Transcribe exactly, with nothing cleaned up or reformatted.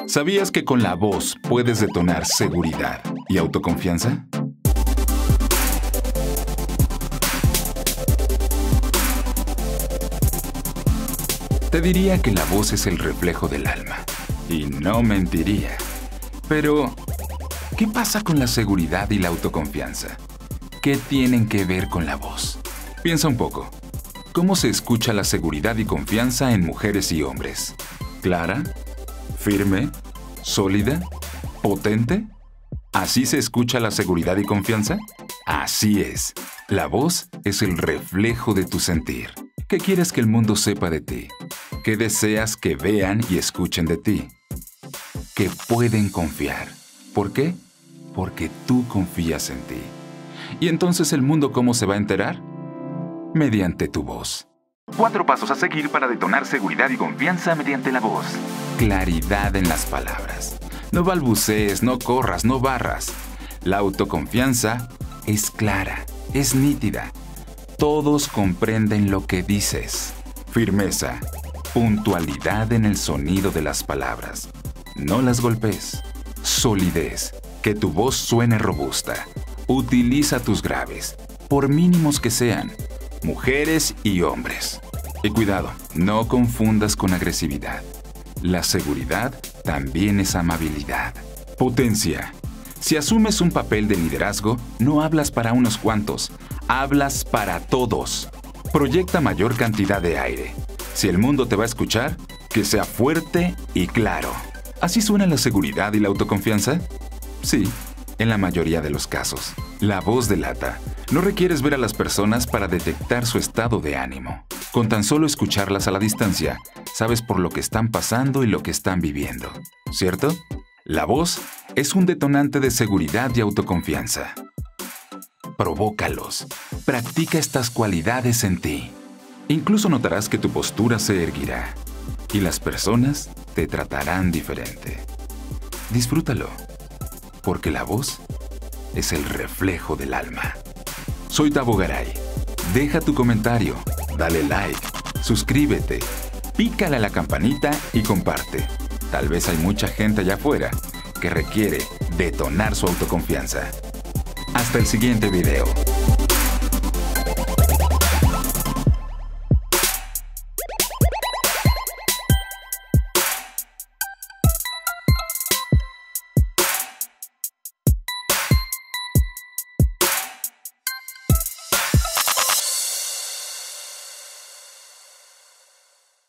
¿Sabías que con la voz puedes detonar seguridad y autoconfianza? Te diría que la voz es el reflejo del alma. Y no mentiría. Pero, ¿qué pasa con la seguridad y la autoconfianza? ¿Qué tienen que ver con la voz? Piensa un poco. ¿Cómo se escucha la seguridad y confianza en mujeres y hombres? ¿Clara? ¿Firme? ¿Sólida? ¿Potente? ¿Así se escucha la seguridad y confianza? Así es. La voz es el reflejo de tu sentir. ¿Qué quieres que el mundo sepa de ti? ¿Qué deseas que vean y escuchen de ti? Que pueden confiar. ¿Por qué? Porque tú confías en ti. ¿Y entonces el mundo cómo se va a enterar? Mediante tu voz. Cuatro pasos a seguir para detonar seguridad y confianza mediante la voz. Claridad en las palabras. No balbucees, no corras, no barras. La autoconfianza es clara, es nítida. Todos comprenden lo que dices. Firmeza. Puntualidad en el sonido de las palabras. No las golpees. Solidez. Que tu voz suene robusta. Utiliza tus graves, por mínimos que sean, mujeres y hombres. Y cuidado, no confundas con agresividad. La seguridad también es amabilidad. Potencia. Si asumes un papel de liderazgo, no hablas para unos cuantos, hablas para todos. Proyecta mayor cantidad de aire. Si el mundo te va a escuchar, que sea fuerte y claro. ¿Así suena la seguridad y la autoconfianza? Sí, en la mayoría de los casos. La voz delata. No requieres ver a las personas para detectar su estado de ánimo. Con tan solo escucharlas a la distancia, sabes por lo que están pasando y lo que están viviendo. ¿Cierto? La voz es un detonante de seguridad y autoconfianza. Provócalos. Practica estas cualidades en ti. Incluso notarás que tu postura se erguirá y las personas te tratarán diferente. Disfrútalo, porque la voz es el reflejo del alma. Soy Tavo Garay. Deja tu comentario, dale like, suscríbete, pícale a la campanita y comparte. Tal vez hay mucha gente allá afuera que requiere detonar su autoconfianza. Hasta el siguiente video.